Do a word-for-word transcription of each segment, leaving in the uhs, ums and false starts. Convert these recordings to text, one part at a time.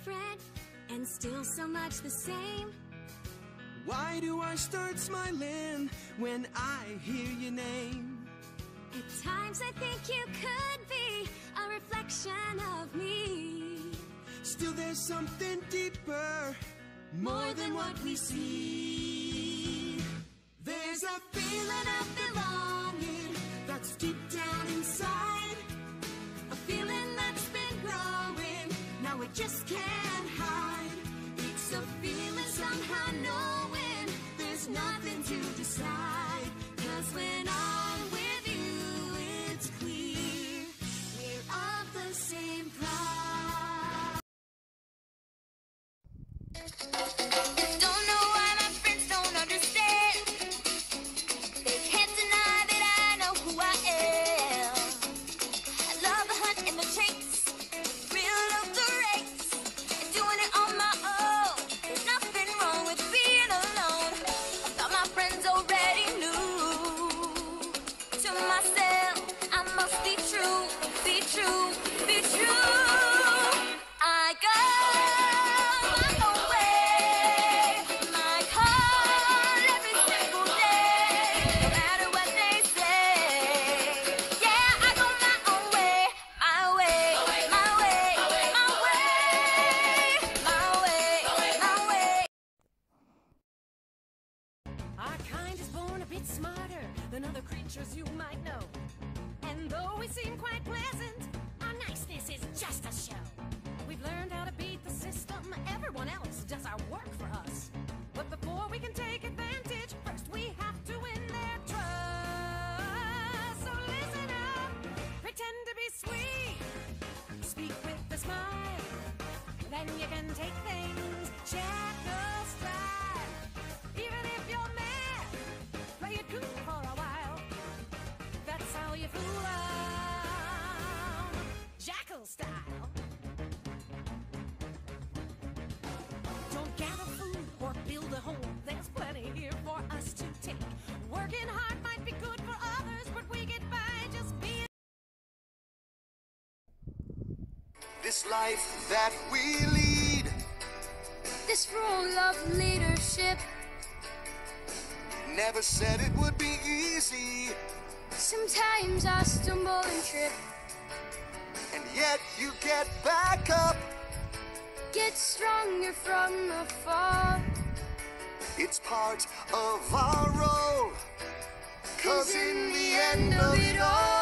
different and still so much the same. Why do I start smiling when I hear your name? At times I think you could be a reflection of me. Still there's something deeper, more than what we see. There's a feeling of belonging that's deep down inside, a feeling that's been growing, now it just can't hide. It's a feeling somehow knowing there's nothing to decide, 'cause when I'm with you it's clear we're of the same pride. Don't know why my friends don't understand. They can't deny that I know who I am. I love the hunt and the chase, thrill of the race, and doing it on my own. There's nothing wrong with being alone. I thought my friends already knew. To myself, I must be true, be true, be true. I go my own way, my call every single day, no matter what they say. Yeah, I go my own way, my way, my way, my way, my way, my way. Our kind is born a bit smarter than other creatures you might know. And though we seem quite pleasant, our niceness is just a show. We've learned how to beat the system, everyone else does our work for us. But before we can take advantage, first we have to win their trust. So listen up, pretend to be sweet, speak with a smile, then you can take things, chat, no stride. Even if you're mad, play it cool for a while. That's how you fool 'em, jackal style. Don't gather food or build a home, there's plenty here for us to take. Working hard might be good for others, but we get by just being. This life that we lead, This role of leadership, never said it would be easy, sometimes I stumble and trip, and yet you get back up. get stronger from afar. It's part of our role, 'cause in the end of it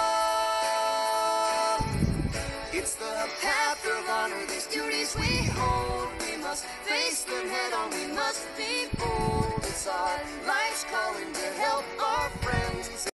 all, it's the path of honor, these duties we hold. We must face them head on, we must be bold. It's our life's calling to help our friends